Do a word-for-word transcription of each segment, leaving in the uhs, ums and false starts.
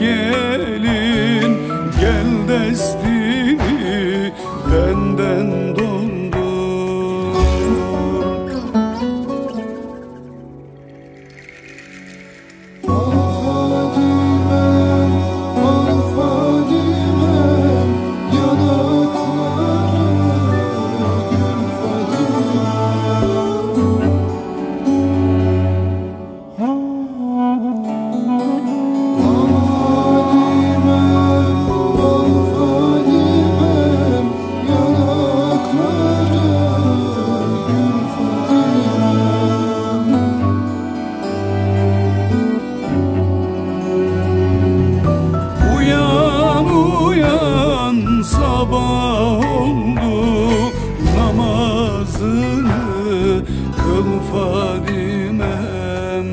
gelin, gel destini benden dondur. Fadimem, ah Fadimem, yanakları gül Sabah oldu, namazını kıl Fadimem.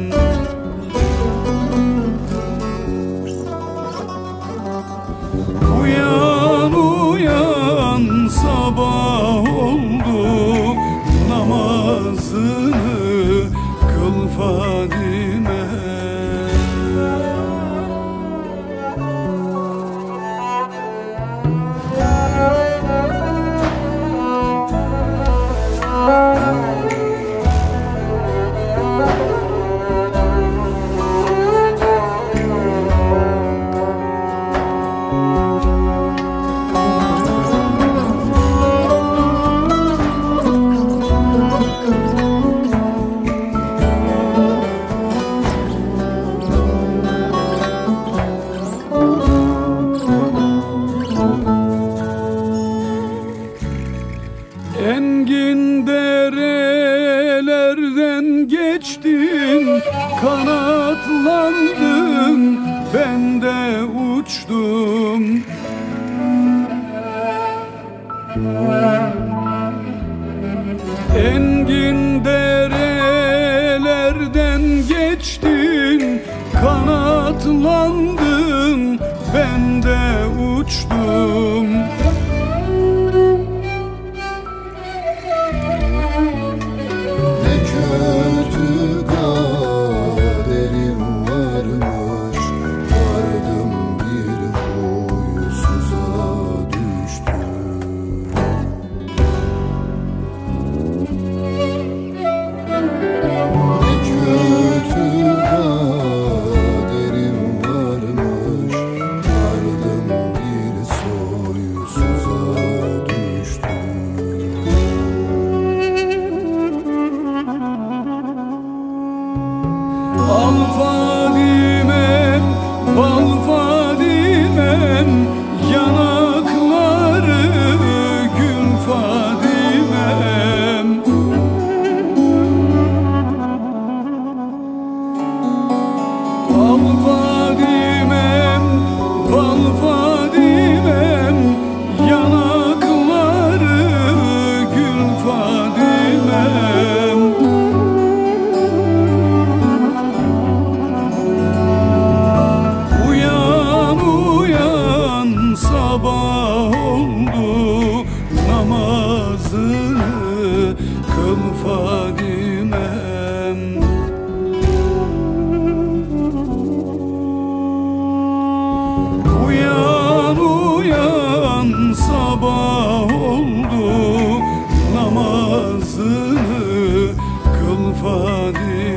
Uyan uyan, sabah oldu, namazını kıl Fadimem. Engin derelerden geçtin, kanatlandın, ben de uçtum. Engin derelerden geçtin, kanatlandın, ben de uçtum. Al Fadimem, bal Fadimem, yanakları gül Fadimem. Al Fadimem, bal Fadimem, yanakları gül Fadimem. Sabah oldu, namazını kıl Fadimem. Uyan uyan, sabah oldu, namazını kıl Fadimem.